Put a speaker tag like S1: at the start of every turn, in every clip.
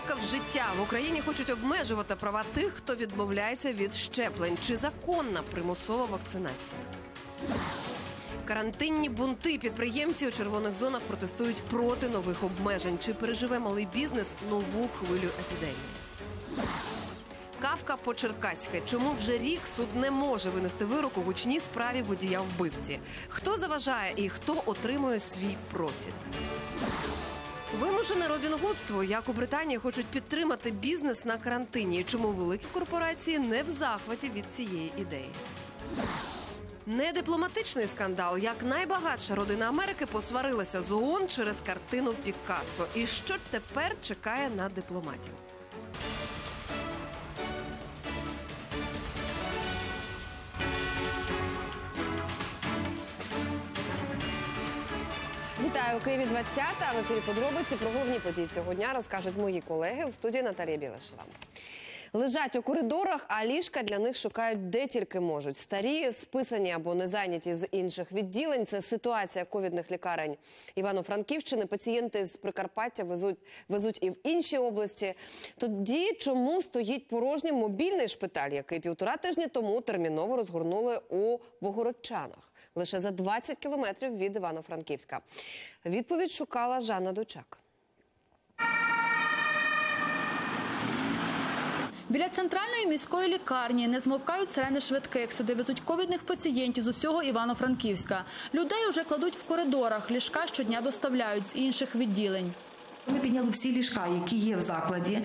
S1: Поїхав життя. В Україні хочуть обмежувати права тих, хто відмовляється від щеплень. Чи законна примусова вакцинація? Карантинні бунти. Підприємці у червоних зонах протестують проти нових обмежень. Чи переживе малий бізнес нову хвилю епідемії? Кафка по-черкаськи. Чому вже рік суд не може винести вирок у гучній справі водія-вбивці? Хто заважає і хто отримує свій профіт? Вимушене робінгудство. Як у Британії хочуть підтримати бізнес на карантині. І чому великі корпорації не в захваті від цієї ідеї? Недипломатичний скандал. Як найбагатша родина Америки посварилася з ООН через картину Пікассо. І що тепер чекає на дипломатів? Вітаю, у Києві 20-та. В ефірі подробиці про головні події цього дня розкажуть мої колеги. У студії Наталія Білашева. Лежать у коридорах, а ліжка для них шукають де тільки можуть. Старі, списані або не зайняті з інших відділень. Це ситуація ковідних лікарень Івано-Франківщини. Пацієнти з Прикарпаття везуть і в інші області. Тоді чому стоїть порожнім мобільний шпиталь, який 1,5 тижні тому терміново розгорнули у Богородчанах, лише за 20 кілометрів від Івано-Франківська? Відповідь шукала Жанна Дучак.
S2: Біля центральної міської лікарні не змовкають сирени швидких. Сюди везуть ковідних пацієнтів з усього Івано-Франківська. Людей уже кладуть в коридорах, ліжка щодня доставляють з інших відділень.
S3: Ми підняли всі ліжка, які є в закладі,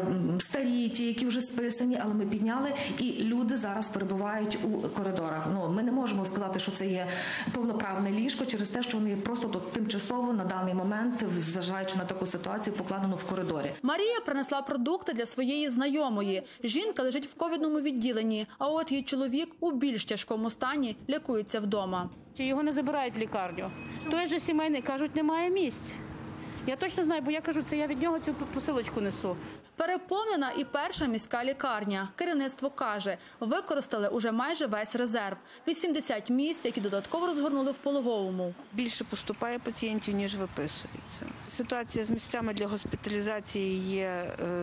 S3: старі, ті, які вже списані, але ми підняли, і люди зараз перебувають у коридорах. Ми не можемо сказати, що це є повноправне ліжко, через те, що вони просто тут тимчасово на даний момент, зважаючи на таку ситуацію, покладено в коридорі.
S2: Марія принесла продукти для своєї знайомої. Жінка лежить в ковідному відділенні, а от її чоловік у більш тяжкому стані лікується вдома.
S4: Його не забирають в лікарню. Той же сімейний, кажуть, немає місць. Я точно знаю, бо я кажу, це я від нього цю посилочку несу.
S2: Переповнена і перша міська лікарня. Керівництво каже, використали уже майже весь резерв. 80 місць, які додатково розгорнули в пологовому.
S5: Більше поступає пацієнтів, ніж виписується. Ситуація з місцями для госпіталізації є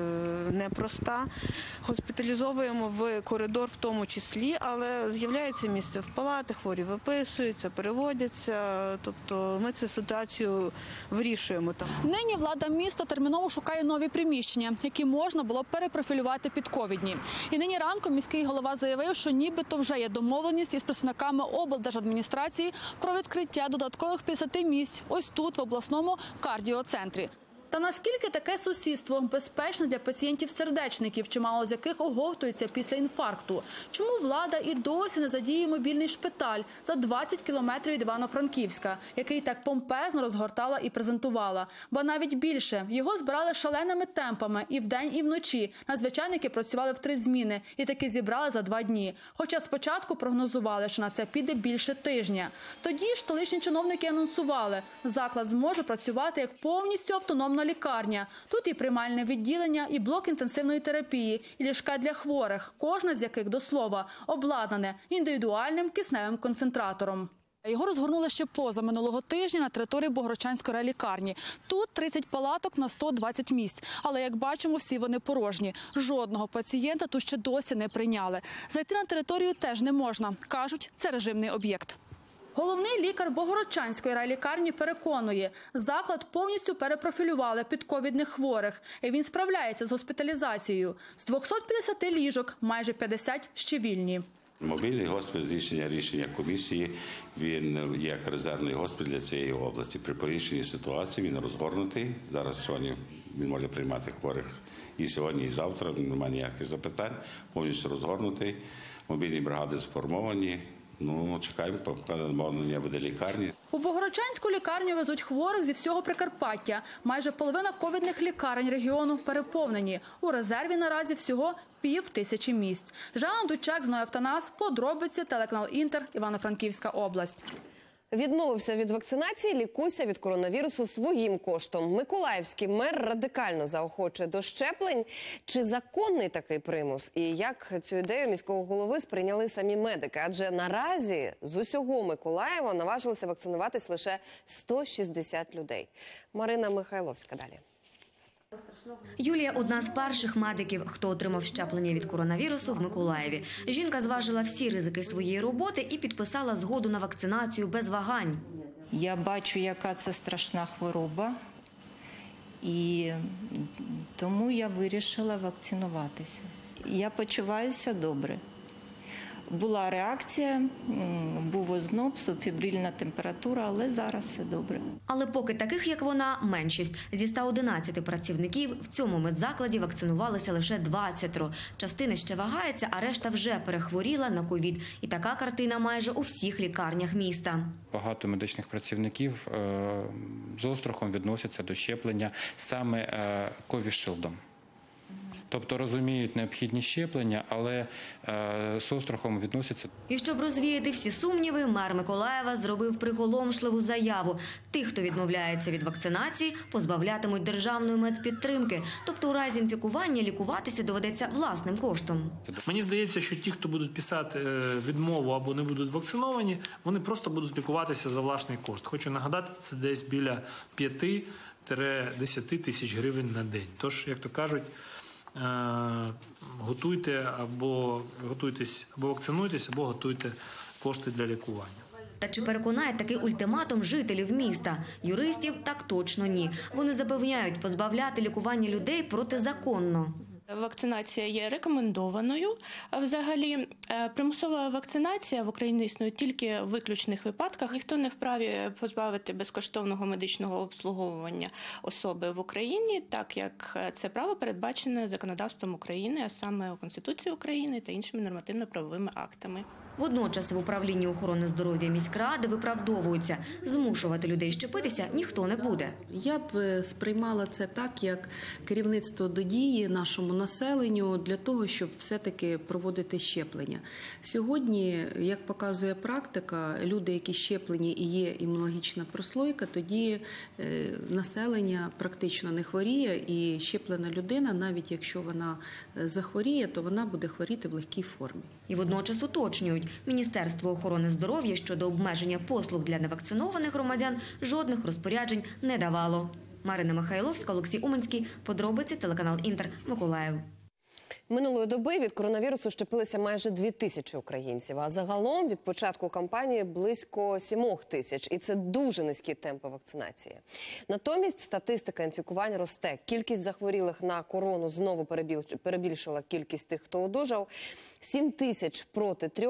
S5: непроста. Госпіталізовуємо в коридор в тому числі, але з'являється місце в палати, хворі виписуються, переводяться. Тобто ми цю ситуацію вирішуємо там.
S2: Нині влада міста терміново шукає нові приміщення, які можна було перепрофілювати під ковідні. І нині ранком міський голова заявив, що нібито вже є домовленість із представниками облдержадміністрації про відкриття додаткових 50 місць ось тут, в обласному кардіоцентрі. Та наскільки таке сусідство безпечне для пацієнтів-сердечників, чимало з яких оговтуються після інфаркту? Чому влада і досі не задіє мобільний шпиталь за 20 кілометрів від Івано-Франківська, який так помпезно розгортала і презентувала? Ба навіть більше, його збирали шаленими темпами і вдень, і вночі. Надзвичайники працювали в 3 зміни і таки зібрали за 2 дні. Хоча спочатку прогнозували, що на це піде більше тижня. Тоді ж столичні чиновники анонсували, заклад зможе працювати як повністю автономна лікарня. Тут і приймальне відділення, і блок інтенсивної терапії, і ліжка для хворих, кожна з яких, до слова, обладнане індивідуальним кисневим концентратором. Його розгорнули ще позаминулого тижня на території Богородчанської райлікарні. Тут 30 палаток на 120 місць. Але, як бачимо, всі вони порожні. Жодного пацієнта тут ще досі не прийняли. Зайти на територію теж не можна. Кажуть, це режимний об'єкт. Головний лікар Богородчанської райлікарні переконує, заклад повністю перепрофілювали під ковідних хворих. І він справляється з госпіталізацією. З 250 ліжок майже 50 ще вільні.
S6: Мобільний госпіталь з рішення комісії, він як резервний госпіталь для цієї області. При порішенні ситуації він розгорнутий. Зараз сьогодні він може приймати хворих і сьогодні, і завтра, немає ніяких запитань. Повністю розгорнутий, мобільні бригади сформовані. Чекаємо, поки наповнення буде лікарні.
S2: У Богородчанську лікарню везуть хворих зі всього Прикарпаття. Майже половина ковідних лікарень регіону переповнені. У резерві наразі всього 5000 місць. Жанна Дучак, Зноя Автонас, подробиці, телеканал Інтер, Івано-Франківська область.
S1: Відмовився від вакцинації, лікуйся від коронавірусу своїм коштом. Миколаївський мер радикально заохочує до щеплень. Чи законний такий примус? І як цю ідею міського голови сприйняли самі медики? Адже наразі з усього Миколаєва наважилися вакцинуватись лише 160 людей. Марина Михайловська далі.
S7: Юлія – одна з перших медиків, хто отримав щеплення від коронавірусу в Миколаєві. Жінка зважила всі ризики своєї роботи і підписала згоду на вакцинацію без вагань.
S8: Я бачу, яка це страшна хвороба, і тому я вирішила вакцинуватися. Я почуваюся добре. Була реакція, був озноб, субфібрильна температура, але зараз все добре.
S7: Але поки таких, як вона, меншість. Зі 111 працівників в цьому медзакладі вакцинувалися лише 20. Частина ще вагається, а решта вже перехворіла на ковід. І така картина майже у всіх лікарнях міста.
S9: Багато медичних працівників з острахом відносяться до щеплення саме ковішилдом. Тобто розуміють необхідність щеплення, але з острахом відносяться.
S7: І щоб розвіяти всі сумніви, мер Миколаєва зробив приголомшливу заяву. Тих, хто відмовляється від вакцинації, позбавлятимуть державної медпідтримки. Тобто у разі інфікування лікуватися доведеться власним коштом.
S10: Мені здається, що ті, хто будуть писати відмову або не будуть вакциновані, вони просто будуть лікуватися за власний кошт. Хочу нагадати, це десь біля 5-10 тисяч гривень на день. Тож, як то кажуть, готуйтесь або вакцинуйтесь, або готуйте кошти для лікування.
S7: Та чи переконає такий ультиматум жителів міста? Юристів так точно ні. Вони запевняють, позбавляти лікування людей протизаконно.
S11: Вакцинація є рекомендованою. Взагалі, примусова вакцинація в Україні існує тільки в виключних випадках. Ніхто не вправі позбавити безкоштовного медичного обслуговування особи в Україні, так як це право передбачене законодавством України, а саме у Конституції України та іншими нормативно-правовими актами.
S7: Водночас в управлінні охорони здоров'я міськради виправдовуються. Змушувати людей щепитися ніхто не буде.
S12: Я б сприймала це так, як керівництво до дії нашому населенню для того, щоб все-таки проводити щеплення. Сьогодні, як показує практика, люди, які щеплені і є імунологічна прослойка, тоді населення практично не хворіє, і щеплена людина, навіть якщо вона захворіє, то вона буде хворіти в легкій формі.
S7: І водночас уточнюють, Міністерство охорони здоров'я щодо обмеження послуг для невакцинованих громадян жодних розпоряджень не давало. Марина Михайловська, Олексій Уманський. Подробиці, телеканал Інтер, Миколаїв.
S1: Минулої доби від коронавірусу щепилися майже 2000 українців, а загалом від початку кампанії близько 7000. І це дуже низькі темпи вакцинації. Натомість статистика інфікувань росте. Кількість захворілих на корону знову перебільшила кількість тих, хто одужав. 7000 проти 3.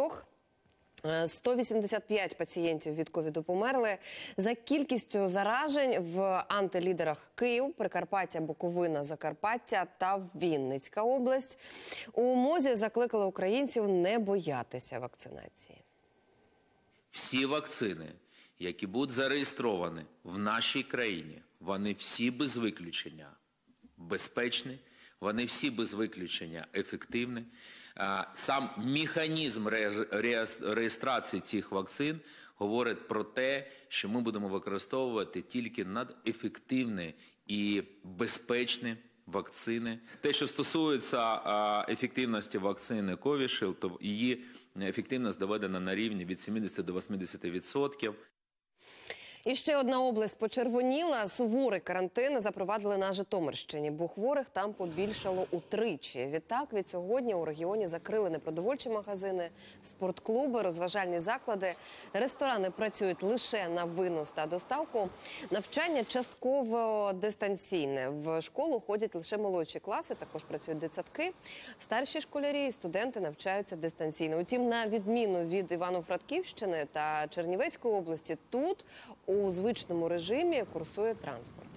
S1: 185 пацієнтів від ковіду померли. За кількістю заражень в антилідерах Київ, Прикарпаття, Буковина, Закарпаття та Вінницька область. У МОЗі закликали українців не боятися вакцинації.
S13: Всі вакцини, які будуть зареєстровані в нашій країні, вони всі без виключення безпечні, вони всі без виключення ефективні. Сам механізм реєстрації цих вакцин говорить про те, що ми будемо використовувати тільки надефективні і безпечні вакцини. Те, що стосується ефективності вакцини Covishield, то її ефективність доведена на рівні від 70 до 80%.
S1: І ще одна область почервоніла. Суворий карантин запровадили на Житомирщині, бо хворих там побільшало утричі. Відтак, від сьогодні у регіоні закрили непродовольчі магазини, спортклуби, розважальні заклади. Ресторани працюють лише на винос та доставку. Навчання частково дистанційне. В школу ходять лише молодші класи, також працюють дитсадки. Старші школярі і студенти навчаються дистанційно. Утім, на відміну від Івано-Франківщини та Чернівецької області, тут у звичному режимі курсує транспорт.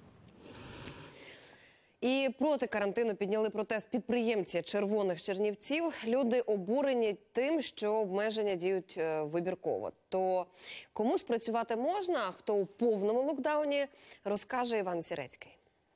S1: І проти карантину підняли протест підприємці червоних чернівців. Люди обурені тим, що обмеження діють вибірково. То кому ж працювати можна, а хто у повному локдауні, розкаже Іван Сірецький.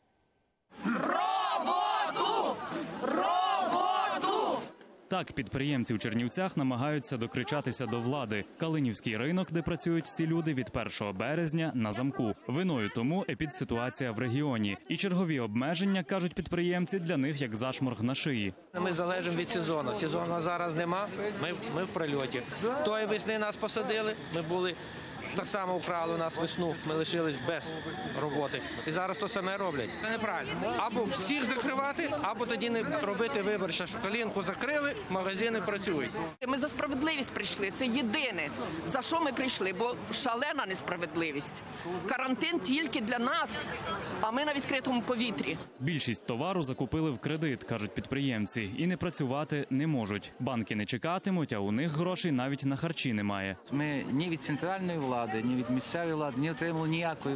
S14: Роботу! Роботу!
S15: Так, підприємці в Чернівцях намагаються докричатися до влади. Калинівський ринок, де працюють ці люди, від 1 березня на замку. Виною тому епідситуація в регіоні. І чергові обмеження, кажуть підприємці, для них як зашморг на шиї.
S16: Ми залежимо від сезону. Сезону зараз нема, ми в прильоті. Тої весни нас посадили, ми були так само вкрали у нас весну, ми лишились без роботи. І зараз то саме роблять. Це неправильно. Або всіх закривати, або тоді не робити вибір, що калінку закрили, магазини працюють.
S14: Ми за справедливість прийшли, це єдине, за що ми прийшли, бо шалена несправедливість. Карантин тільки для нас, а ми на відкритому повітрі.
S15: Більшість товару закупили в кредит, кажуть підприємці, і не працювати не можуть. Банки не чекатимуть, а у них грошей навіть на харчі немає.
S17: Ми ні від центральної влади, ні від місцевої влади не отримали ніякої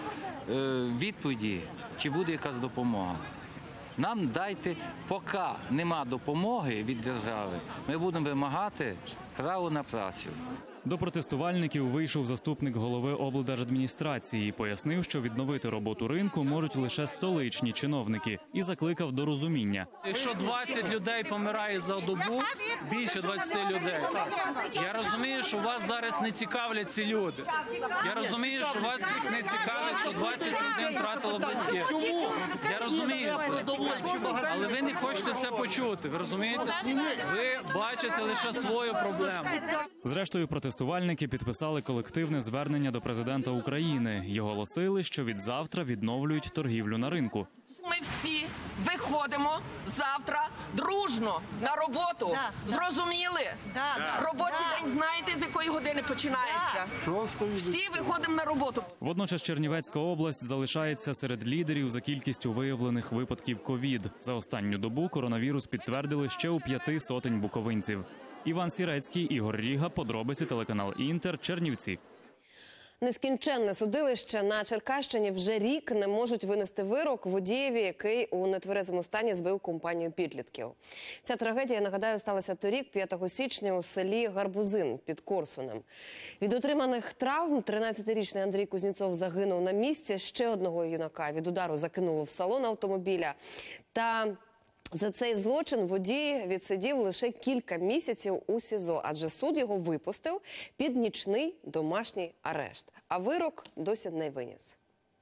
S17: відповіді, чи буде якась допомога. Нам дайте, поки нема допомоги від держави, ми будемо вимагати право на працю.
S15: До протестувальників вийшов заступник голови облдержадміністрації і пояснив, що відновити роботу ринку можуть лише столичні чиновники, і закликав до розуміння.
S10: Якщо 20 людей помирає за добу, більше 20 людей, я розумію, що вас зараз не цікавлять ці люди. Я розумію, що вас всіх не цікавить, що 20 людей втратило близьких. Я розумію це, але ви не хочете це почути, ви розумієте? Ви бачите лише свою проблему.
S15: Зрештою, протестувальники підписали колективне звернення до президента України і оголосили, що від завтра відновлюють торгівлю на ринку.
S14: Ми всі виходимо завтра дружно на роботу. Зрозуміли? Робочий день знаєте, з якої години починається? Всі виходимо на роботу.
S15: Водночас Чернівецька область залишається серед лідерів за кількістю виявлених випадків ковід. За останню добу коронавірус підтвердили ще у 5 сотень буковинців. Іван Сірецький, Ігор Ріга, подробиці, телеканал Інтер, Чернівці.
S1: Нескінченне судилище на Черкащині вже рік не можуть винести вирок водієві, який у нетверезому стані збив компанію підлітків. Ця трагедія, нагадаю, сталася торік, 5 січня, у селі Гарбузин під Корсунем. Від отриманих травм 13-річний Андрій Кузнєцов загинув на місці. Ще одного юнака від удару закинуло в салон автомобіля. Та за цей злочин водій відсидів лише кілька місяців у СІЗО, адже суд його випустив під нічний домашній арешт. А вирок досі не виніс.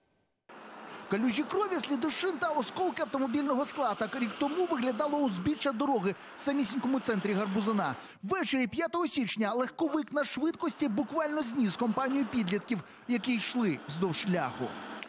S18: Калюжі крові, сліди шин та осколки автомобільного скла. Так рік тому виглядало узбіччя дороги в самісінькому центрі Гарбузина. Ввечері 5 січня легковик на швидкості буквально зніс компанію підлітків, які йшли вздовж шляху.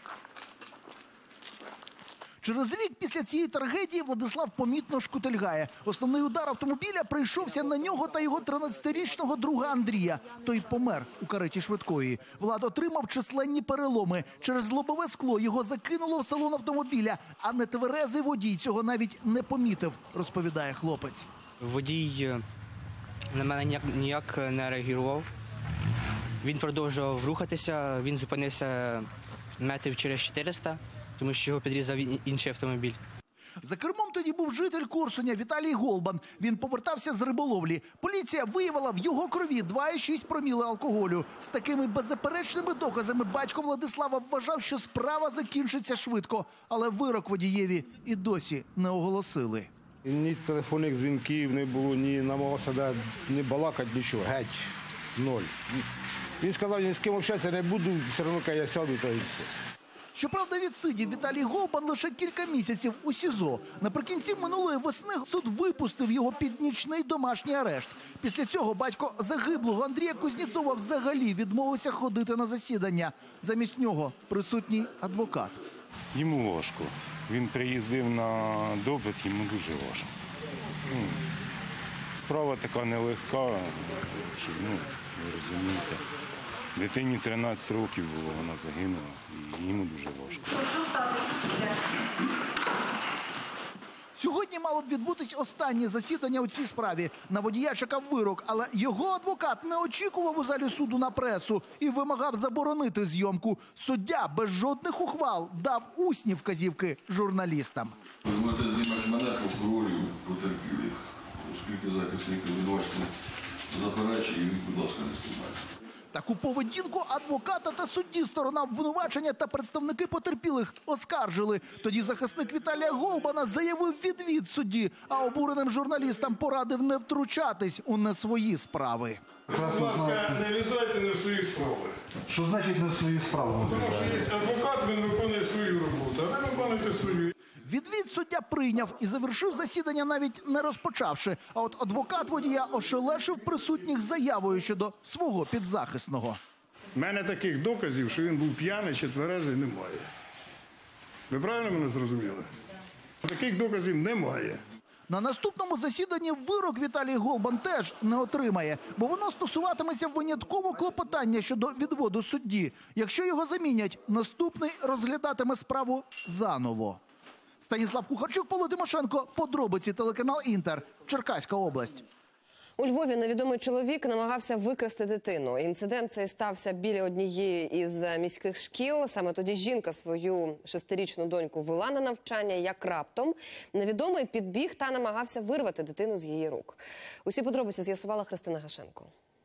S18: Через рік після цієї трагедії Владислав помітно шкутильгає. Основний удар автомобіля прийшовся на нього та його 13-річного друга Андрія. Той помер у кареті швидкої. Влад отримав численні переломи. Через лобове скло його закинуло в салон автомобіля, а нетверезий водій цього навіть не помітив, розповідає хлопець.
S19: Водій на мене ніяк не реагував. Він продовжував рухатися, він зупинився метрів через 400. Тому що його підрізав інший автомобіль.
S18: За кермом тоді був житель Корсуня Віталій Голбан. Він повертався з риболовлі. Поліція виявила в його крові 2,6 проміли алкоголю. З такими беззаперечними доказами батько Владислава вважав, що справа закінчиться швидко. Але вирок водієві і досі не оголосили.
S20: Ні телефонних дзвінків не було, ні намагався не балакати, нічого. Геть. Ноль. Він сказав, ні з ким общатися не буду, все одно я сяду та і все.
S18: Щоправда, відсидів Віталій Голбан лише кілька місяців у СІЗО. Наприкінці минулої весни суд випустив його під нічний домашній арешт. Після цього батько загиблого Андрія Кузнєцова взагалі відмовився ходити на засідання. Замість нього присутній адвокат.
S21: Йому важко. Він приїздив на допит, йому дуже важко. Справа така нелегка, що, ви розумієте. Дитині 13 років було, вона загинула, і йому дуже важко.
S18: Сьогодні мало б відбутись останнє засідання у цій справі. На водія чекав вирок, але його адвокат не очікував у залі суду на пресу і вимагав заборонити зйомку. Суддя без жодних ухвал дав усні вказівки журналістам.
S22: Ви можете знімати мене, прокурорів, потерпілих, оскільки захисник обвинувачений заперечує, і будь ласка, не знімайте.
S18: Таку поведінку адвоката та судді сторона обвинувачення та представники потерпілих оскаржили. Тоді захисник Віталія Голбана заявив відвід судді, а обуреним журналістам порадив не втручатись у не свої справи.
S22: Будь ласка, не лізайте не в свої справи.
S20: Що значить не в свої справи?
S22: Тому що є адвокат, він виконує свою роботу, а ви виконуєте свою.
S18: Відвід суддя прийняв і завершив засідання, навіть не розпочавши. А от адвокат водія ошелешив присутніх заявою щодо свого підзахисного.
S3: У мене таких доказів, що він був п'яний чи тверезий, немає. Ви правильно мене зрозуміли? Таких доказів немає.
S18: На наступному засіданні вирок Віталій Голбан теж не отримає, бо воно стосуватиметься винятково клопотання щодо відводу судді. Якщо його замінять, наступний розглядатиме справу заново. Станіслав Кухарчук, Павло Тимошенко, подробиці, телеканал «Інтер», Черкаська область.
S1: У Львові невідомий чоловік намагався викрасти дитину. Інцидент цей стався біля однієї із міських шкіл. Саме тоді жінка свою 6-річну доньку вела на навчання, як раптом невідомий підбіг та намагався вирвати дитину з її рук. Усі подробиці з'ясувала Христина Гашенко.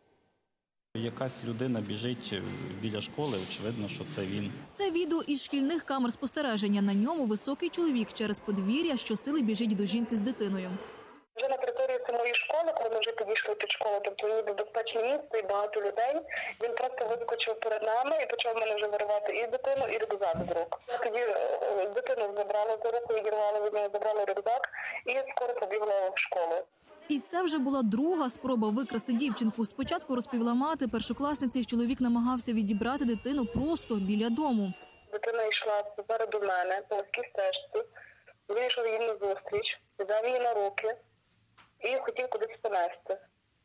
S4: Якась людина біжить біля школи, очевидно, що це він.
S23: Це відео із шкільних камер спостереження. На ньому високий чоловік через подвір'я щосили біжить до жінки з дитиною.
S24: Вже на території самої школи, коли ми вже підійшли під школу, тобто ніби безпечне місце і багато людей, він просто вискочив перед нами і почав мене вже виривати і дитину, і рюкзак з рук. Тоді дитину забрали за руку, відірвали від нього, забрали рюкзак і скоро побігла в школу.
S23: І це вже була друга спроба викрасти дівчинку. Спочатку, розповіла мати першокласниці, чоловік намагався відібрати дитину просто біля дому.
S24: Дитина йшла попереду мене по вузькій стежці, він йшов їй назустріч, взяв її на руки і хотів кудись понести.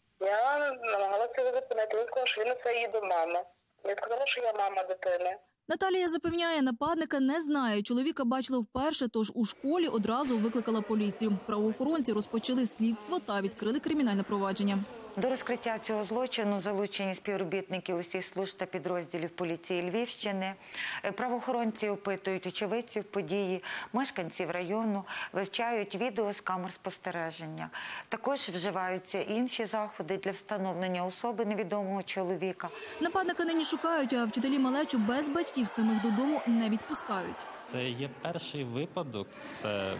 S24: Я намагалася його зупинити, він сказав, що він несе її до мами. Я сказала, що я мама дитини.
S23: Наталія запевняє, нападника не знає. Чоловіка бачила вперше, тож у школі одразу викликала поліцію. Правоохоронці розпочали слідство та відкрили кримінальне провадження.
S25: До розкриття цього злочину залучені співробітники усіх служб та підрозділів поліції Львівщини. Правоохоронці опитують очевидців події, мешканців району, вивчають відео з камер спостереження. Також вживаються інші заходи для встановлення особи невідомого чоловіка.
S23: Нападника нині шукають, а вчителі малечу без батьків самих додому не відпускають.
S4: Це є перший випадок, це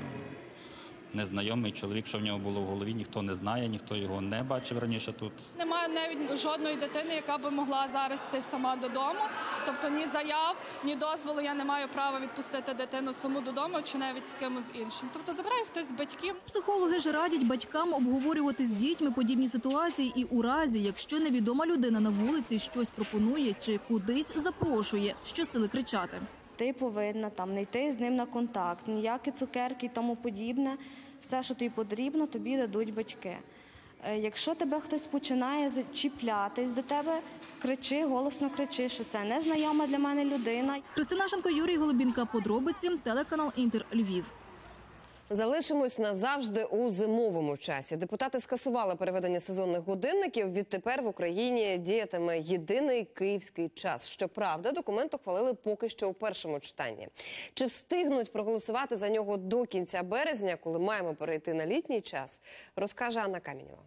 S4: незнайомий чоловік, що в нього було в голові, ніхто не знає, ніхто його не бачив раніше тут.
S2: Немає навіть жодної дитини, яка би могла зараз йти сама додому. Тобто ні заяв, ні дозволу я не маю права відпустити дитину саму додому чи навіть з кимось іншим. Тобто забирає хтось з батьків.
S23: Психологи ж радять батькам обговорювати з дітьми подібні ситуації і у разі, якщо невідома людина на вулиці щось пропонує чи кудись запрошує, щосили кричати.
S26: Ти повинна там не йти з ним на контакт, ніякі цукерки і тому подібне. Все, що тобі потрібно, тобі дадуть батьки. Якщо тебе хтось починає чіплятись до тебе, кричи, голосно кричи, що це незнайома для мене людина.
S23: Христина Шенко, Юрій Голубінка. Подробиці, телеканал «Інтер», Львів.
S1: Залишимось назавжди у зимовому часі. Депутати скасували переведення сезонних годинників. Відтепер в Україні діятиме єдиний київський час. Щоправда, документ ухвалили поки що у першому читанні. Чи встигнуть проголосувати за нього до кінця березня, коли маємо перейти на літній час, розкаже Анна Камінєва.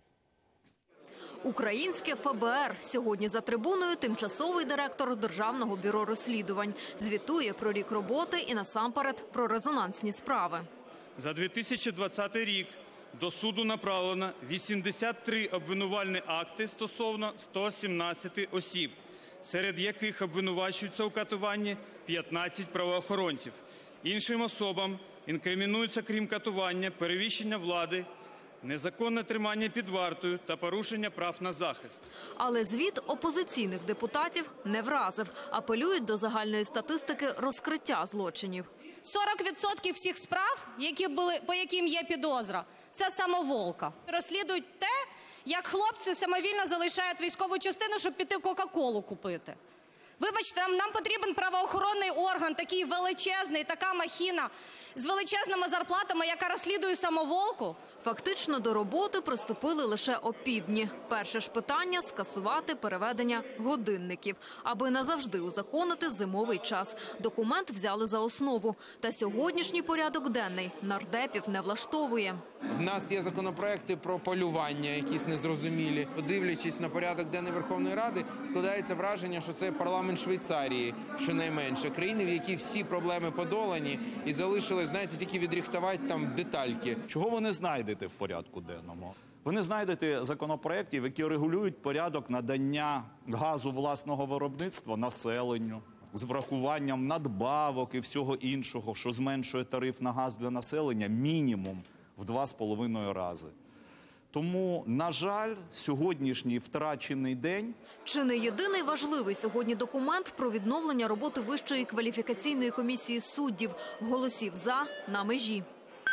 S27: Українське ФБР. Сьогодні за трибуною тимчасовий директор Державного бюро розслідувань. Звітує про рік роботи і насамперед про резонансні справи.
S28: За 2020 рік до суду направлено 83 обвинувальні акти стосовно 117 осіб, серед яких обвинувачуються у катуванні 15 правоохоронців. Іншим особам інкримінується, крім катування, перевищення влади, незаконне тримання під вартою та порушення прав на захист.
S27: Але звіт опозиційних депутатів не вразив. Апелюють до загальної статистики розкриття злочинів.
S29: 40% всіх справ, по яким є підозра, це самоволка. Розслідують те, як хлопці самовільно залишають військову частину, щоб піти Кока-Колу купити. Вибачте, нам потрібен правоохоронний орган, такий величезний, така махіна з величезними зарплатами, яка розслідує самоволку.
S27: Фактично до роботи приступили лише опівдні. Перше ж питання – скасувати переведення годинників, аби назавжди узаконити зимовий час. Документ взяли за основу. Та сьогоднішній порядок денний нардепів не влаштовує.
S30: В нас є законопроекти про полювання, якісь незрозумілі. Подивлячись на порядок денний Верховної Ради, складається враження, що це парламент Швейцарії, щонайменше. Країни, в якій всі проблеми подолані і залишилось, знаєте, тільки відрихтувати там детальки.
S31: Чого ви не знайдете в порядку денному? Ви не знайдете законопроєктів, які регулюють порядок надання газу власного виробництва населенню, з врахуванням надбавок і всього іншого, що зменшує тариф на газ для населення мінімум в 2,5 рази. Тому, на жаль, сьогоднішній втрачений день.
S27: Чи не єдиний важливий сьогодні документ про відновлення роботи Вищої кваліфікаційної комісії суддів? Голосів «за» на межі.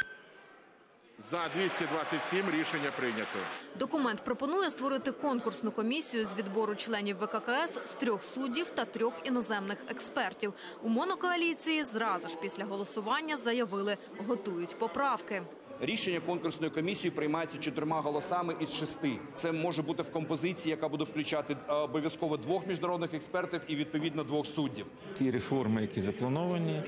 S5: За 227 рішення прийнято.
S27: Документ пропонує створити конкурсну комісію з відбору членів ВККС з 3 суддів та 3 іноземних експертів. У монокоаліції зразу ж після голосування заявили – готують поправки.
S6: Рішення конкурсної комісії приймається 4 голосами із 6. Це може бути в композиції, яка буде включати обов'язково 2 міжнародних експертів і, відповідно, 2 суддів.
S7: Ті реформи, які заплановані,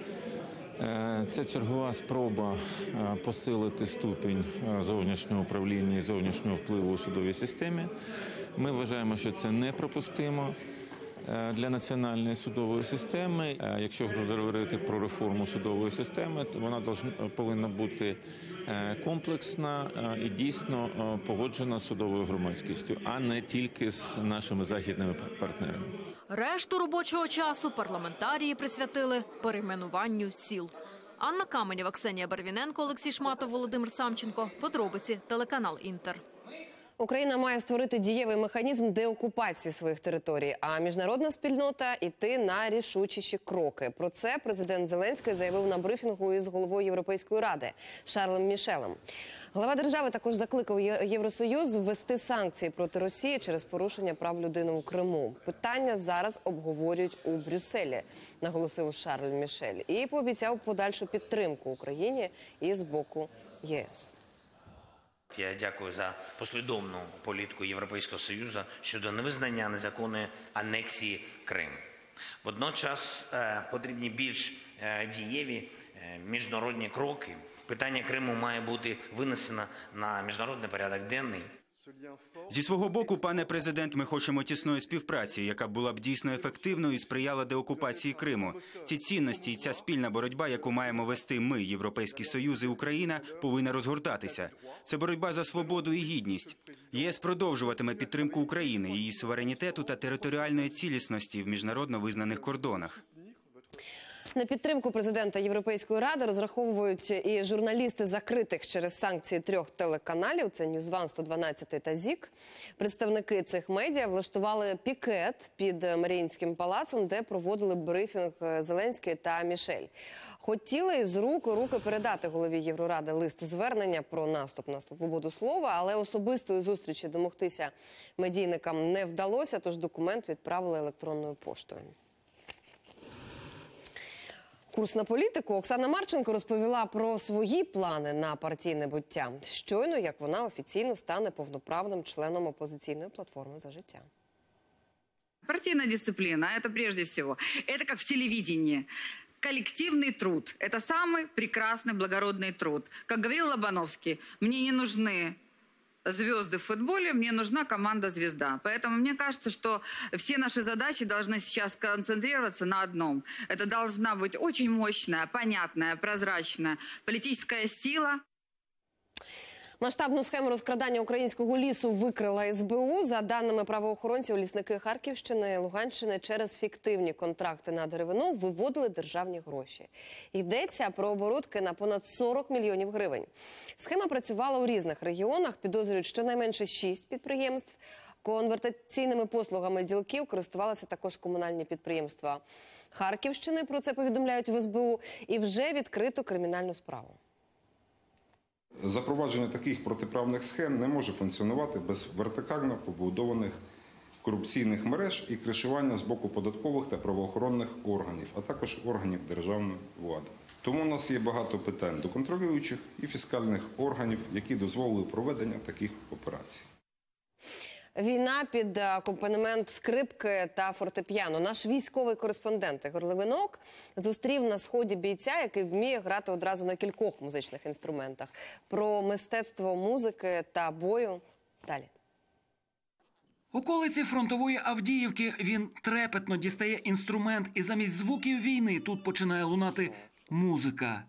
S7: це чергова спроба посилити ступінь зовнішнього управління і зовнішнього впливу у судовій системі. Ми вважаємо, що це неприпустимо для національної судової системи. Якщо говорити про реформу судової системи, то вона повинна бути комплексна і дійсно погоджена з судовою громадськістю, а не тільки з нашими західними партнерами.
S27: Решту робочого часу парламентарії присвятили перейменуванню сіл. Анна Каменєва, Ксенія Барвіненко, Олексій Шматов, Володимир Самченко. Подробиці, телеканал «Інтер».
S1: Україна має створити дієвий механізм деокупації своїх територій, а міжнародна спільнота – йти на рішучіші кроки. Про це президент Зеленський заявив на брифінгу із головою Європейської ради Шарлем Мішелем. Глава держави також закликав Євросоюз ввести санкції проти Росії через порушення прав людини у Криму. Питання зараз обговорюють у Брюсселі, наголосив Шарль Мішель, і пообіцяв подальшу підтримку Україні і з боку ЄС.
S8: Я дякую за послідовну політику Європейського Союзу щодо невизнання незаконної анексії Криму. Водночас потрібні більш дієві міжнародні кроки. Питання Криму має бути винесено на міжнародний порядок денний.
S28: Зі свого боку, пане президент, ми хочемо тісної співпраці, яка була б дійсно ефективною і сприяла деокупації Криму. Ці цінності і ця спільна боротьба, яку маємо вести ми, Європейський Союз і Україна, повинна розгортатися. Це боротьба за свободу і гідність. ЄС продовжуватиме підтримку України, її суверенітету та територіальної цілісності в міжнародно визнаних кордонах.
S1: На підтримку президента Європейської ради розраховують і журналісти закритих через санкції 3 телеканалів – це NewsOne, 112 та ЗІК. Представники цих медіа влаштували пікет під Маріїнським палацом, де проводили брифінг Зеленський та Мішель. Хотіли з рук у руки передати голові Євроради лист-звернення про наступ на свободу слова, але особистої зустрічі домогтися медійникам не вдалося, тож документ відправили електронною поштою. Курс на політику. Оксана Марченко розповіла про свої плани на партійне буття. Щойно, як вона офіційно стане повноправним членом опозиційної платформи «За життя».
S9: Партийная дисциплина – это прежде всего, это как в телевидении. Коллективный труд – это самый прекрасный, благородный труд. Как говорил Лобановский, мне не нужны звезды в футболе, мне нужна команда-звезда. Поэтому мне кажется, что все наши задачи должны сейчас концентрироваться на одном. Это должна быть очень мощная, понятная, прозрачная политическая сила.
S1: Масштабну схему розкрадання українського лісу викрила СБУ. За даними правоохоронців, лісники Харківщини, Луганщини через фіктивні контракти на деревину виводили державні гроші. Йдеться про оборудки на понад 40 мільйонів гривень. Схема працювала у різних регіонах. Підозрюють щонайменше 6 підприємств. Конвертаційними послугами ділків користувалися також комунальні підприємства Харківщини. Про це повідомляють в СБУ. І вже відкрито кримінальну справу.
S10: Запровадження таких протиправних схем не може функціонувати без вертикально побудованих корупційних мереж і кришування з боку податкових та правоохоронних органів, а також органів державної влади. Тому у нас є багато питань до контролюючих і фіскальних органів, які дозволили проведення таких операцій.
S1: Війна під акомпанемент скрипки та фортепіано. Наш військовий кореспондент Ігор Левинок зустрів на Сході бійця, який вміє грати одразу на кількох музичних інструментах. Про мистецтво музики та бою далі.
S11: Околиці фронтової Авдіївки. Він трепетно дістає інструмент, і замість звуків війни тут починає лунати музика.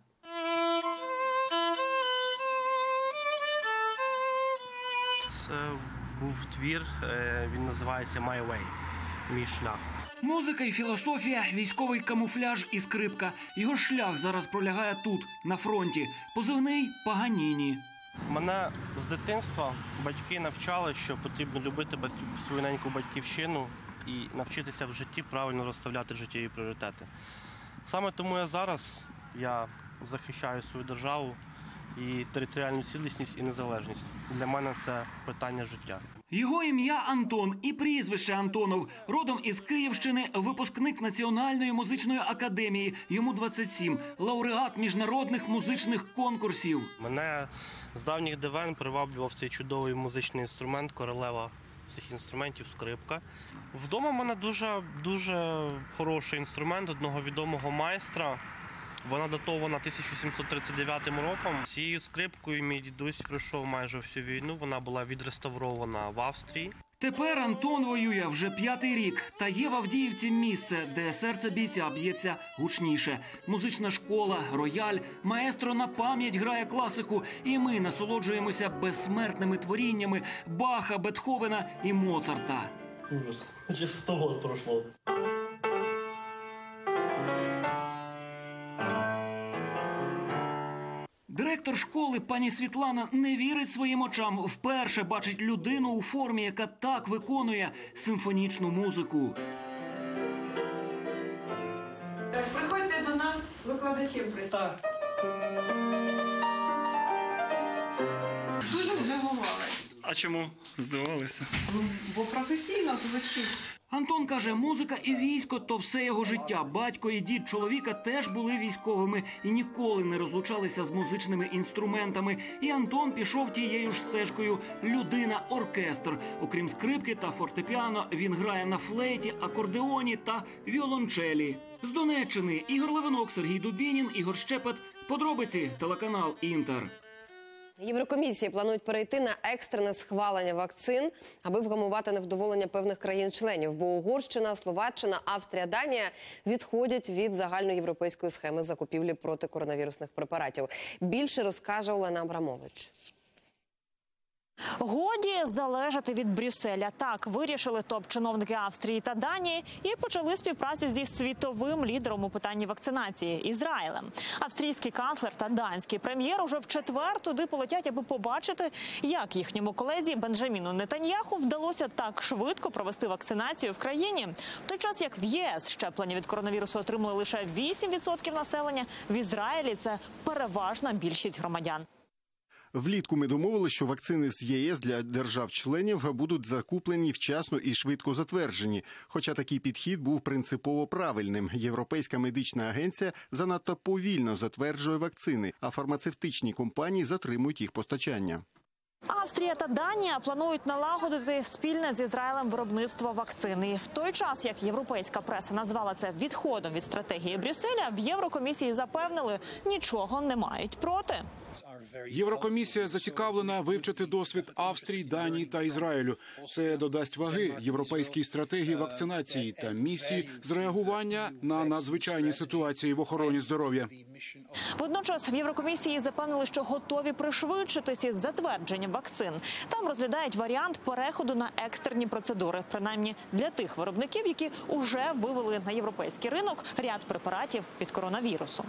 S12: Це був твір, він називається «My Way» – «Мій шлях».
S11: Музика і філософія, військовий камуфляж і скрипка. Його шлях зараз пролягає тут, на фронті. Позивний – Паганіні.
S12: Мене з дитинства батьки навчали, що потрібно любити свою неньку батьківщину і навчитися в житті правильно розставляти життєві пріоритети. Саме тому я захищаю свою державу і територіальну цілісність і незалежність. Для мене це питання життя.
S11: Його ім'я Антон і прізвище Антонов. Родом із Київщини, випускник Національної музичної академії. Йому 27. Лауреат міжнародних музичних конкурсів.
S12: Мене з давніх давен приваблював цей чудовий музичний інструмент, королева всіх інструментів, скрипка. Вдома в мене дуже хороший інструмент одного відомого майстра. Вона датована 1739 роком. Цією скрипкою мій дідусь пройшов майже всю війну. Вона була відреставрована в Австрії.
S11: Тепер Антон воює вже 5-й рік. Та є в Авдіївці місце, де серце бійця б'ється гучніше. Музична школа, рояль, маестро на пам'ять грає класику. І ми насолоджуємося безсмертними творіннями Баха, Бетховена і Моцарта.
S12: Ужас. Вже 100 років пройшло.
S11: Директор школи пані Світлана не вірить своїм очам. Вперше бачить людину у формі, яка так виконує симфонічну музику.
S3: Приходьте до нас викладачем прийти.
S12: Так.
S3: Дуже здивувалася.
S12: А чому здивувалися?
S3: Бо професійно звучить.
S11: Антон каже, музика і військо – то все його життя. Батько і дід чоловіка теж були військовими і ніколи не розлучалися з музичними інструментами. І Антон пішов тією ж стежкою – людина-оркестр. Окрім скрипки та фортепіано, він грає на флейті, акордеоні та віолончелі. З Донеччини Ігор Левинок, Сергій Дубінін, Ігор Щепет. Подробиці – телеканал «Інтер».
S1: Єврокомісії планують перейти на екстрене схвалення вакцин, аби вгамувати невдоволення певних країн-членів. Бо Угорщина, Словаччина, Австрія, Данія відходять від загальноєвропейської схеми закупівлі протикоронавірусних препаратів. Більше розкаже Олена Абрамович.
S13: Годі залежати від Брюсселя. Так вирішили топ-чиновники Австрії та Данії і почали співпрацю зі світовим лідером у питанні вакцинації – Ізраїлем. Австрійський канцлер та данський прем'єр уже в четвер туди полетять, аби побачити, як їхньому колезі Бенджаміну Нетаньяху вдалося так швидко провести вакцинацію в країні. В той час, як в ЄС щеплення від коронавірусу отримали лише 8% населення, в Ізраїлі це переважна більшість громадян.
S14: Влітку ми домовилися, що вакцини з ЄС для держав-членів будуть закуплені вчасно і швидко затверджені. Хоча такий підхід був принципово правильним. Європейська медична агенція занадто повільно затверджує вакцини, а фармацевтичні компанії затримують їх постачання.
S13: Австрія та Данія планують налагодити спільне з Ізраїлем виробництво вакцин. І в той час, як європейська преса назвала це відходом від стратегії Брюсселя, в Єврокомісії запевнили, нічого не мають проти.
S15: Єврокомісія зацікавлена вивчити досвід Австрії, Данії та Ізраїлю. Це додасть ваги європейській стратегії вакцинації та місії з реагування на надзвичайні ситуації в охороні здоров'я.
S13: Водночас в Єврокомісії запевнили, що готові пришвидшитися із затвердженням вакцин. Там розглядають варіант переходу на екстрені процедури, принаймні для тих виробників, які вже вивели на європейський ринок ряд препаратів від коронавірусу.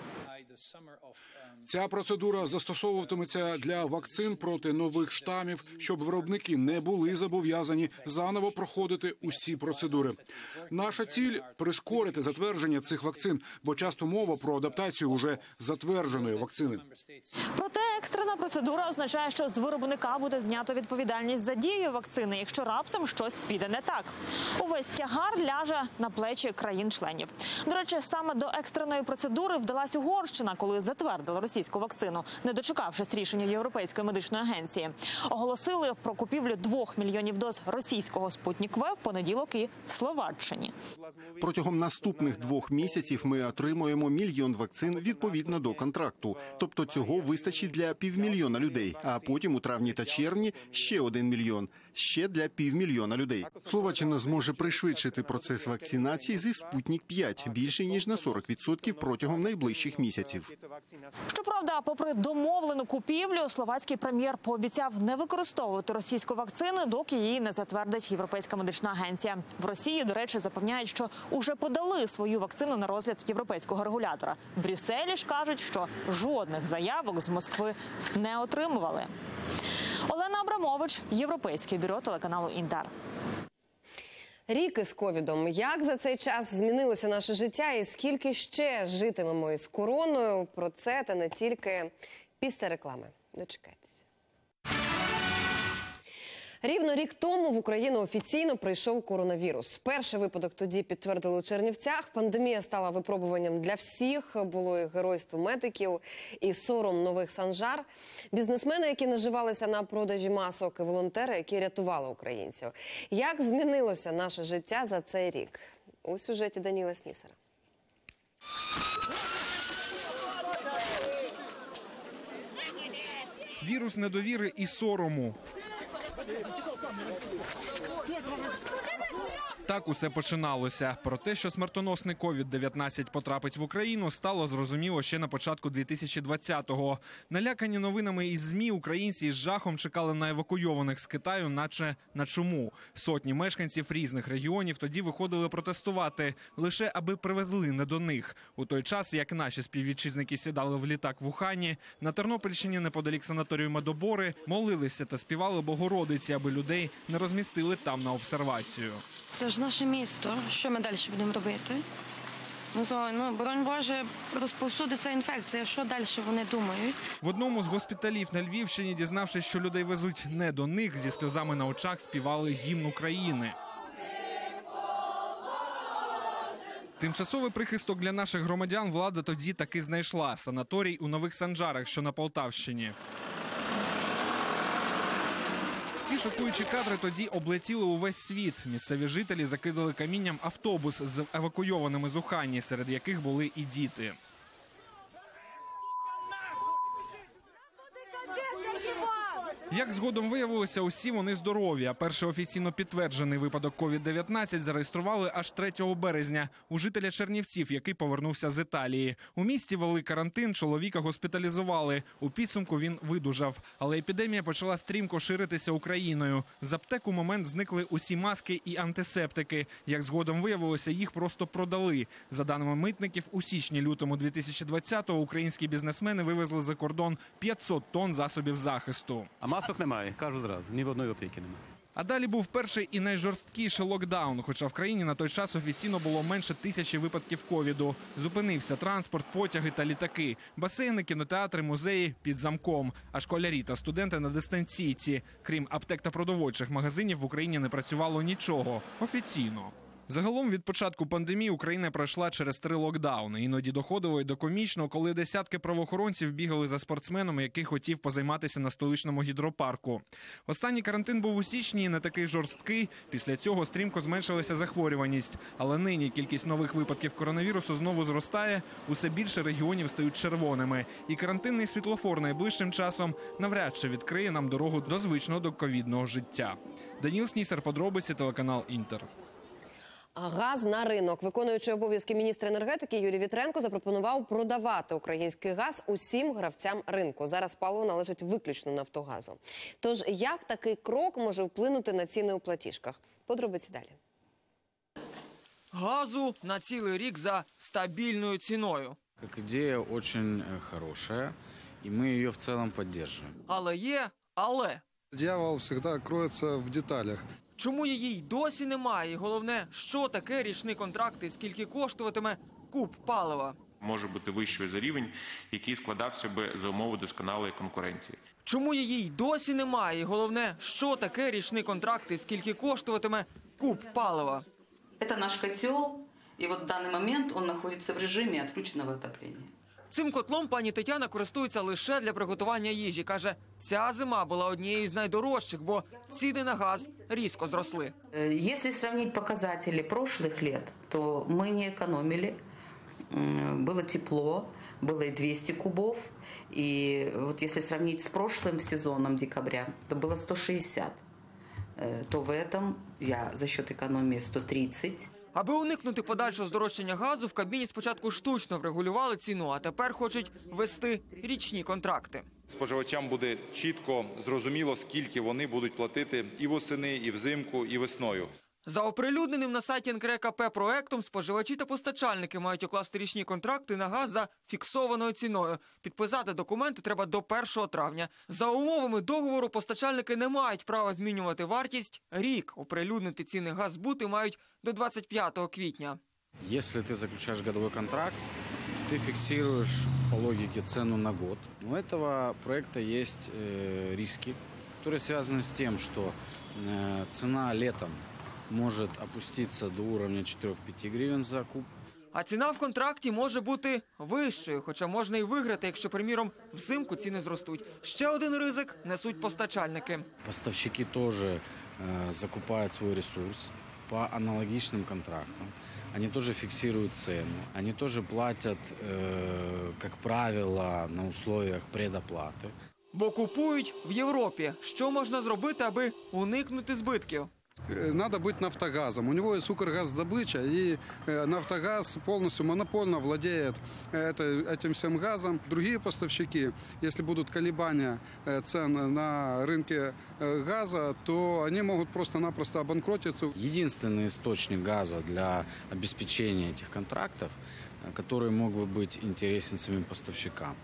S15: Ця процедура застосовуватиметься для вакцин проти нових штамів, щоб виробники не були зобов'язані заново проходити усі процедури. Наша ціль – прискорити затвердження цих вакцин, бо часто мова про адаптацію уже затвердженої вакцини.
S13: Проте екстрена процедура означає, що з виробника буде знято відповідальність за дію вакцини, якщо раптом щось піде не так. Увесь тягар ляже на плечі країн-членів. До речі, саме до екстреної процедури вдалась Угорщина, коли затвердила російську вакцину, не дочекавшись рішення Європейської медичної агенції. Оголосили про купівлю 2 мільйонів доз російського «Спутник В» в понеділок і в Словаччині.
S14: Протягом наступних 2 місяців ми отримуємо 1 мільйон вакцин відповідно до контракту. Тобто цього вистачить для 500 000 людей. А потім у травні та червні ще 1 мільйон. Ще для 500 000 людей. Словаччина зможе пришвидшити процес вакцинації зі «Спутник-5» більше, ніж на 40% протягом найближчих місяців.
S13: Щоправда, попри домовлену купівлю, словацький прем'єр пообіцяв не використовувати російську вакцину, доки її не затвердить Європейська медична агенція. В Росії, до речі, запевняють, що уже подали свою вакцину на розгляд європейського регулятора. В Брюсселі ж кажуть, що жодних заявок з Москви не отримували. Абрамович, Європейське бюро телеканалу «Інтер».
S1: Рік із ковідом. Як за цей час змінилося наше життя і скільки ще житимемо із короною? Про це та не тільки після реклами. Дочекайтеся. Рівно рік тому в Україну офіційно прийшов коронавірус. Перший випадок тоді підтвердили у Чернівцях. Пандемія стала випробуванням для всіх. Було і геройство медиків, і сором нових санжар. Бізнесмени, які наживалися на продажі масок, і волонтери, які рятували українців. Як змінилося наше життя за цей рік? У сюжеті Даніла Снісера.
S2: Вірус недовіри і сорому. Так усе починалося. Про те, що смертоносний COVID-19 потрапить в Україну, стало зрозуміло ще на початку 2020-го. Налякані новинами із ЗМІ, українці із жахом чекали на евакуйованих з Китаю, наче на чуму. Сотні мешканців різних регіонів тоді виходили протестувати, лише аби привезли не до них. У той час, як наші співвітчизники сідали в літак в Ухані, на Тернопільщині неподалік санаторію Медобори молилися та співали Богородиці, аби людей не розмістили там на обсервацію.
S4: Це ж наше місто. Що ми далі будемо робити? Боронь Боже, розповсюдиться інфекція. Що далі вони думають?
S2: В одному з госпіталів на Львівщині, дізнавшись, що людей везуть не до них, зі сльозами на очах співали гімн України. Тимчасовий прихисток для наших громадян влада тоді таки знайшла – санаторій у Нових Санжарах, що на Полтавщині. Ці шокуючі кадри тоді облетіли увесь світ. Місцеві жителі закидали камінням автобус з евакуйованими з Ухані, серед яких були і діти. Як згодом виявилося, усі вони здорові. А перший офіційно підтверджений випадок COVID-19 зареєстрували аж 3 березня у жителя Чернівців, який повернувся з Італії. У місті ввели карантин, чоловіка госпіталізували. У підсумку він видужав. Але епідемія почала стрімко ширитися Україною. З аптек у момент зникли усі маски і антисептики. Як згодом виявилося, їх просто продали. За даними митників, у січні-лютому 2020-го українські бізнесмени вивезли за кордон 500 тонн засобів захисту.
S16: А масок немає, кажу зразу, ні в одної аптеки немає.
S2: А далі був перший і найжорсткіший локдаун, хоча в країні на той час офіційно було менше 1000 випадків ковіду. Зупинився транспорт, потяги та літаки, басейни, кінотеатри, музеї під замком, а школярі та студенти на дистанційці. Крім аптек та продовольчих магазинів, в Україні не працювало нічого офіційно. Загалом від початку пандемії Україна пройшла через 3 локдауни. Іноді доходило й до комічного, коли десятки правоохоронців бігали за спортсменом, який хотів позайматися на столичному гідропарку. Останній карантин був у січні і не такий жорсткий. Після цього стрімко зменшилася захворюваність. Але нині кількість нових випадків коронавірусу знову зростає. Усе більше регіонів стають червоними. І карантинний світлофор найближчим часом навряд чи відкриє нам дорогу до звичного доковідного життя. Даніл Снісер, подробиці, телеканал «Інтер».
S1: Газ на ринок. Виконуючий обов'язки міністра енергетики Юрій Вітренко запропонував продавати український газ усім гравцям ринку. Зараз паливо належить виключно «Нафтогазу». Тож, як такий крок може вплинути на ціни у платіжках? Подробиці далі.
S17: Газу на цілий рік за стабільною ціною.
S18: Як ідея дуже хороша, і ми її в цілому підтримуємо.
S17: Але є але.
S19: Дьявол завжди криється в деталях.
S17: Чому її й досі немає? І головне, що таке річний контракт і скільки коштуватиме куб палива?
S20: Може бути вищою за рівень, який складався би за умови досконалої конкуренції.
S17: Чому її й досі немає? І головне, що таке річний контракт і скільки коштуватиме куб палива?
S21: Це наш котел, і от в даний момент він знаходиться в режимі відключеного отоплення.
S17: Цим котлом пані Тетяна користується лише для приготування їжі. Каже, ця зима була однією з найдорожчих, бо ціни на газ різко зросли.
S21: Якщо порівняти показники прошлых лет, то ми не економили. Було тепло, було і 200 кубов. І от якщо сравнить з прошлым сезоном декабря, то було 160. То в этом я за счет економії 130.
S17: Аби уникнути подальшого здорожчання газу, в Кабміні спочатку штучно врегулювали ціну, а тепер хочуть ввести річні контракти.
S6: Споживачам буде чітко зрозуміло, скільки вони будуть платити і восени, і взимку, і весною.
S17: За оприлюдненим на сайті НКРЕКП проектом споживачі та постачальники мають укласти річні контракти на газ за фіксованою ціною. Підписати документи треба до 1 травня. За умовами договору постачальники не мають права змінювати вартість рік. Оприлюднити ціни газзбути мають до 25 квітня.
S18: Если ты заключаешь годовой контракт, ты фиксируешь по логике цену на год. У этого проекта есть риски, которые связаны с тем, что цена летом может опуститься до уровня 4-5 гривен за куб.
S17: А ціна в контракті може бути вищою, хоча можна і виграти, якщо, приміром, взимку ціни зростуть. Ще один ризик несуть постачальники.
S18: Поставщики тоже закупают свой ресурс по аналогичным контрактам. Они тоже фиксируют цену. Они тоже платят, как правило, на условиях предоплаты.
S17: Бо купують в Європі. Що можна зробити, аби уникнути збитків?
S19: Надо быть «Нафтогазом». У него есть «Укргаздобыча», и «Нафтогаз» полностью монопольно владеет этим всем газом. Другие поставщики, если будут колебания цен на рынке газа, то они могут просто-напросто обанкротиться.
S18: Единственный источник газа для обеспечения этих контрактов, который мог бы быть интересен самим поставщикам,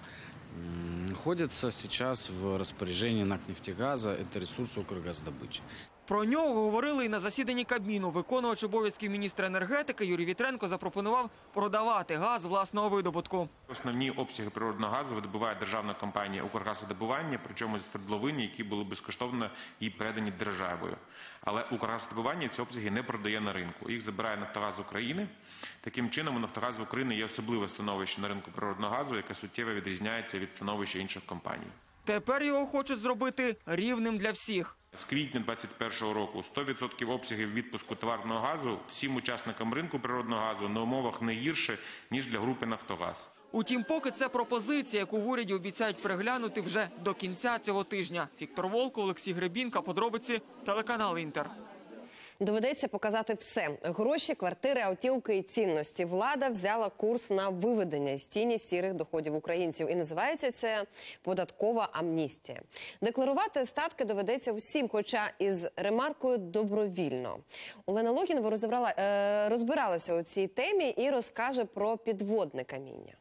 S18: находится сейчас в распоряжении НАК «Нефтегаза». Это ресурс «Укргаздобычи».
S17: Про нього говорили і на засіданні Кабміну. Виконувач обов'язків міністра енергетики Юрій Вітренко запропонував продавати газ власного видобутку.
S20: Основні обсяги природного газу видобуває державна компанія «Укргазвидобування», причому з свердловин, які були безкоштовно і передані державою. Але «Укргазвидобування» ці обсяги не продає на ринку. Їх забирає «Нафтогаз України». Таким чином, у «Нафтогазу України» є особливе становище на ринку природного газу, яке суттєво відрізняється від становища інших компаній.
S17: Тепер його хочуть зробити рівним для всіх.
S20: З квітня 2021 року 100% обсягів відпуску товарного газу всім учасникам ринку природного газу на умовах не гірше, ніж для групи «Нафтогаз».
S17: Утім, поки це пропозиція, яку в уряді обіцяють переглянути вже до кінця цього тижня. Віктор Волков, Олексій Гребінка, подробиці, телеканал «Інтер».
S1: Доведеться показати все – гроші, квартири, автівки і цінності. Влада взяла курс на виведення з тіні сірих доходів українців. І називається це податкова амністія. Декларувати статки доведеться всім, хоча із ремаркою «добровільно». Олена Логінова розбиралася у цій темі і розкаже про підводне каміння.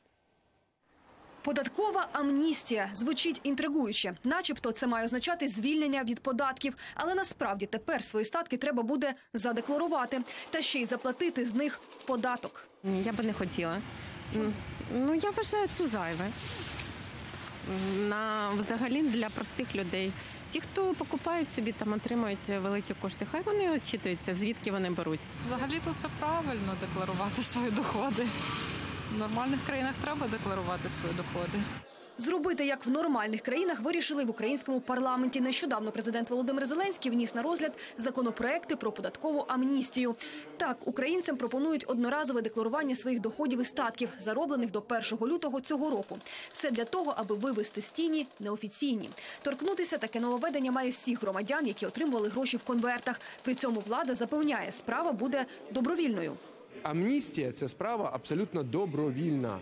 S5: Податкова амністія звучить інтригуюче. Начебто це має означати звільнення від податків. Але насправді тепер свої статки треба буде задекларувати. Та ще й заплатити з них податок.
S7: Ні, я би не хотіла. Ну, я вважаю, це зайве. Взагалі для простих людей. Ті, хто покупають собі, там отримують великі кошти, хай вони очитуються, звідки вони беруть.
S22: Взагалі-то це правильно декларувати свої доходи. В нормальних країнах треба декларувати свої доходи.
S5: Зробити, як в нормальних країнах, вирішили в українському парламенті. Нещодавно президент Володимир Зеленський вніс на розгляд законопроекти про податкову амністію. Так, українцям пропонують одноразове декларування своїх доходів і статків, зароблених до 1 лютого цього року. Все для того, аби вивести з тіні неофіційні. Торкнутися таке нововведення має всіх громадян, які отримували гроші в конвертах. При цьому влада запевняє, справа буде добровільною.
S23: Амністія – це справа абсолютно добровільна.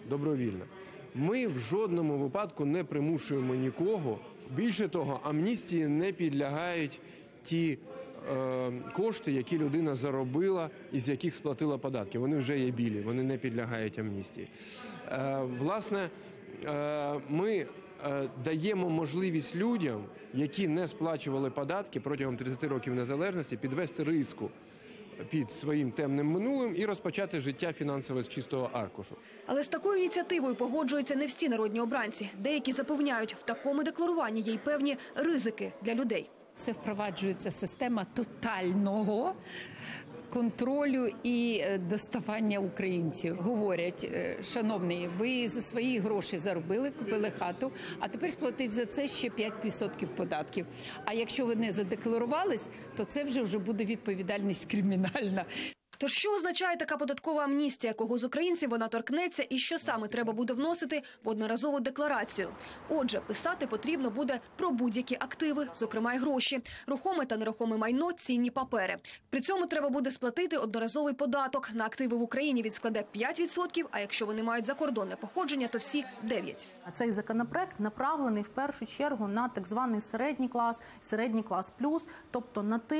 S23: Ми в жодному випадку не примушуємо нікого. Більше того, амністії не підлягають ті кошти, які людина заробила і з яких сплатила податки. Вони вже є білі, вони не підлягають амністії. Власне, ми даємо можливість людям, які не сплачували податки протягом 30 років незалежності, підвести риску під своїм темним минулим і розпочати життя фінансове з чистого аркушу.
S5: Але з такою ініціативою погоджуються не всі народні обранці. Деякі запевняють, в такому декларуванні є й певні ризики для людей.
S24: Це впроваджується система тотального контролю і доставання українців. Говорять, шановні, ви за свої гроші заробили, купили хату, а тепер сплатить за це ще 5% податків. А якщо ви не задекларувались, то це вже буде відповідальність кримінальна.
S5: Тож що означає така податкова амністія? Кого з українців вона торкнеться і що саме треба буде вносити в одноразову декларацію? Отже, писати потрібно буде про будь-які активи, зокрема й гроші, рухоме та нерухоме майно, цінні папери. При цьому треба буде сплатити одноразовий податок. На активи в Україні він складе 5%, а якщо вони мають закордонне походження, то всі 9%.
S25: Цей законопроект направлений в першу чергу на так званий середній клас плюс, тобто на тих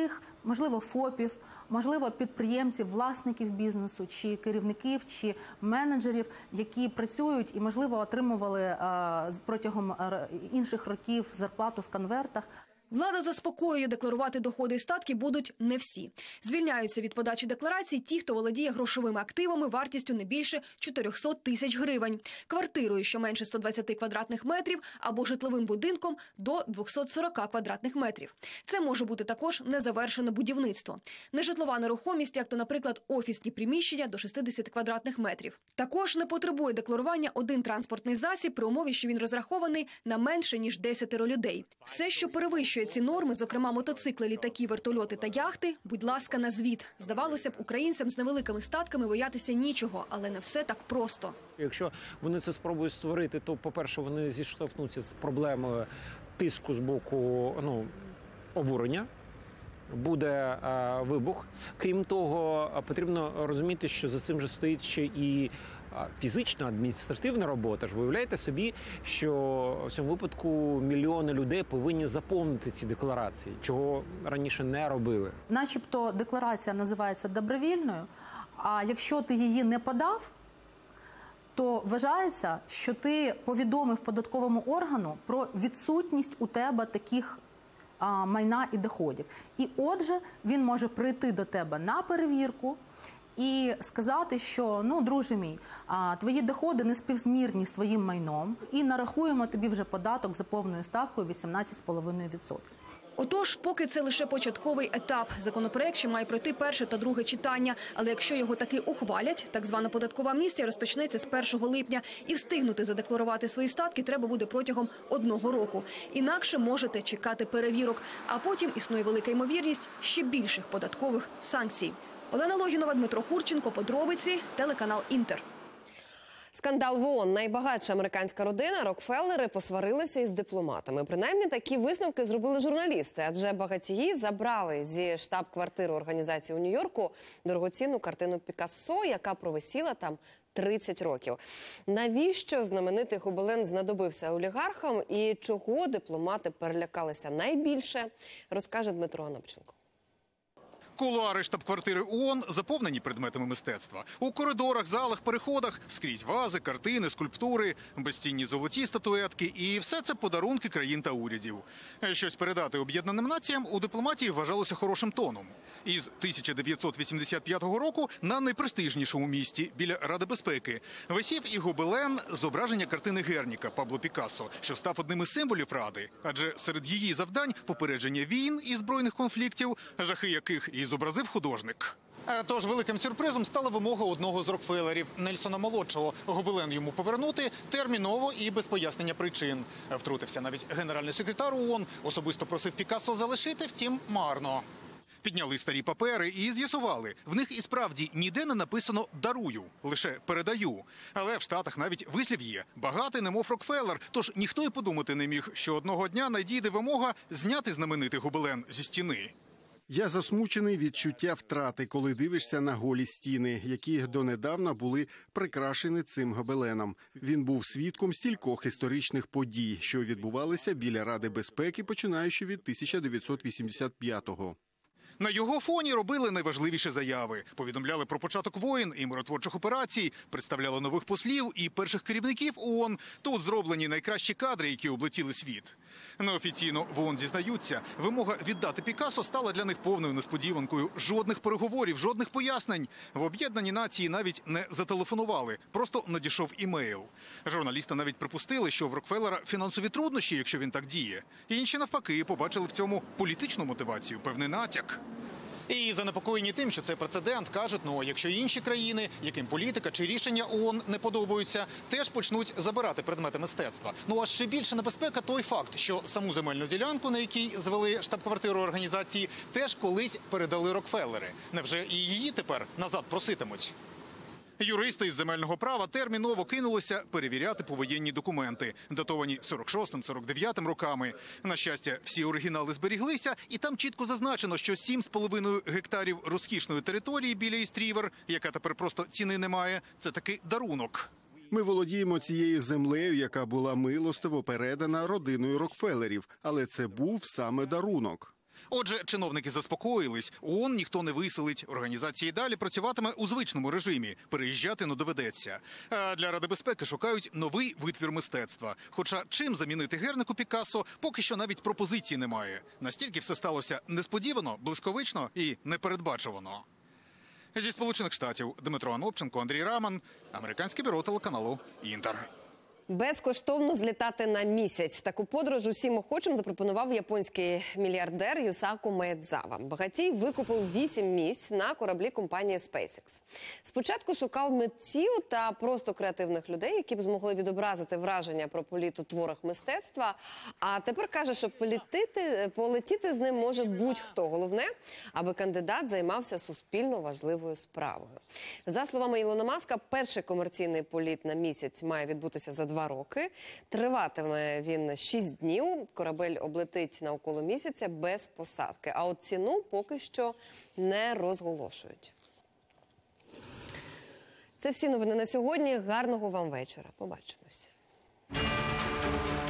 S8: можливо, ФОПів, можливо, підприємців, власників бізнесу, чи керівників, чи менеджерів, які працюють і, можливо, отримували протягом інших років зарплату в конвертах.
S5: Влада заспокоює, декларувати доходи і статки будуть не всі. Звільняються від подачі декларацій ті, хто володіє грошовими активами вартістю не більше 400 тисяч гривень, квартирою, що менше 120 квадратних метрів, або житловим будинком до 240 квадратних метрів. Це може бути також незавершене будівництво. Нежитлова нерухомість, як то, наприклад, офісні приміщення до 60 квадратних метрів. Також не потребує декларування один транспортний засіб при умові, що він розрахований на менше, ніж 10 людей. Все, що перевищує ці норми, зокрема мотоцикли, літаки, вертольоти та яхти, будь ласка, на звіт. Здавалося б, українцям з невеликими статками боятися нічого, але не все так просто.
S9: Якщо вони це спробують створити, то, по-перше, вони зіштовхнуться з проблемою тиску з боку обурення. Буде вибух. Крім того, потрібно розуміти, що за цим же стоїть ще і фізична, адміністративна робота. Ж виявляєте собі, що в цьому випадку мільйони людей повинні заповнити ці декларації, чого раніше не робили.
S8: Начебто декларація називається добровільною, а якщо ти її не подав, то вважається, що ти повідомив податковому органу про відсутність у тебе таких майна і доходів. І отже, він може прийти до тебе на перевірку і сказати, що, друже мій, твої доходи не співзмірні з твоїм майном, і нарахуємо тобі вже податок за повною ставкою 18,5%.
S5: Отож, поки це лише початковий етап. Законопроект ще має пройти перше та друге читання. Але якщо його таки ухвалять, так звана податкова амністія розпочнеться з 1 липня. І встигнути задекларувати свої статки треба буде протягом 1 року. Інакше можете чекати перевірок. А потім існує велика ймовірність ще більших податкових санкцій. Олена Логінова, Дмитро Курченко, подробиці, телеканал «Інтер».
S1: Скандал в ООН. Найбагатша американська родина Рокфеллери посварилися із дипломатами. Принаймні такі висновки зробили журналісти, адже багатії забрали зі штаб-квартири організації у Нью-Йорку дорогоцінну картину Пікассо, яка провисіла там 30 років. Навіщо знаменитий гобелен знадобився олігархам і чого дипломати перелякалися найбільше, розкаже Дмитро Анопченко.
S10: Кулуари штаб-квартири ООН заповнені предметами мистецтва. У коридорах, залах, переходах скрізь вази, картини, скульптури, безцінні золоті статуетки. І все це подарунки країн та урядів. Щось передати Об'єднаним Націям у дипломатії вважалося хорошим тоном. Із 1985 року на найпрестижнішому місці біля Ради безпеки висів і гобелен зображення картини Герніка Пабло Пікассо, що став одним із символів Ради. Адже серед її завдань попередження війн і збройних конфліктів, жахи яких і зобразив художник. Тож великим сюрпризом стала вимога одного з Рокфеллерів – Нельсона Молодшого. Гобелен йому повернути терміново і без пояснення причин. Втрутився навіть генеральний секретар ООН, особисто просив Пікассо залишити, втім марно. Підняли старі папери і з'ясували, в них і справді ніде не написано «дарую», лише «передаю». Але в Штатах навіть вислів є – багатий немов Рокфеллер, тож ніхто й подумати не міг, що одного дня надійде вимога зняти знаменитий гобелен зі стіни.
S14: Я засмучений відчуття втрати, коли дивишся на голі стіни, які донедавна були прикрашені цим гобеленом. Він був свідком стількох історичних подій, що відбувалися біля Ради безпеки, починаючи від 1985-го.
S10: На його фоні робили найважливіші заяви. Повідомляли про початок воєн і миротворчих операцій, представляли нових послів і перших керівників ООН. Тут зроблені найкращі кадри, які облетіли світ. Неофіційно в ООН зізнаються, вимога віддати Пікассо стала для них повною несподіванкою. Жодних переговорів, жодних пояснень. В Об'єднані Нації навіть не зателефонували, просто надійшов імейл. Журналісти навіть припустили, що в Рокфеллера фінансові труднощі, якщо він так діє. Інші навпаки побачили в цьому політичну мотивацію, певний натяк. І занепокоєні тим, що це прецедент, кажуть, якщо інші країни, яким політика чи рішення ООН не подобаються, теж почнуть забирати предмети мистецтва. А ще більша небезпека той факт, що саму земельну ділянку, на якій звели штаб-квартиру організації, теж колись передали Рокфеллери. Невже і її тепер назад проситимуть? Юристи із земельного права терміново кинулися перевіряти повоєнні документи, датовані 46-49 роками. На щастя, всі оригінали зберіглися, і там чітко зазначено, що 7,5 гектарів розкішної території біля Іст-Рівер, яка тепер просто ціни немає, це таки дарунок.
S14: Ми володіємо цією землею, яка була милостиво передана родиною Рокфеллерів, але це був саме дарунок.
S10: Отже, чиновники заспокоїлись. ООН ніхто не виселить. Організація далі працюватиме у звичному режимі. Переїжджати не доведеться. А для Ради безпеки шукають новий витвір мистецтва. Хоча чим замінити Гернику Пікассо, поки що навіть пропозицій немає. Настільки все сталося несподівано, блискавично і непередбачувано. Зі Сполучених Штатів Дмитро Анопченко, Андрій Раман, американське бюро телеканалу «Інтер».
S1: Безкоштовно злітати на місяць. Таку подорож усім охочим запропонував японський мільярдер Юсаку Маедзава. Багатій викупив 8 місць на кораблі компанії SpaceX. Спочатку шукав митців та просто креативних людей, які б змогли відобразити враження про політ у творах мистецтва. А тепер каже, що полетіти з ним може будь-хто. Головне, аби кандидат займався суспільно важливою справою. За словами Ілона Маска, перший комерційний політ на місяць має відбутися за 2 роки. Триватиме він 6 днів. Корабель облетить навколо місяця без посадки. А от ціну поки що не розголошують. Це всі новини на сьогодні. Гарного вам вечора. Побачимось.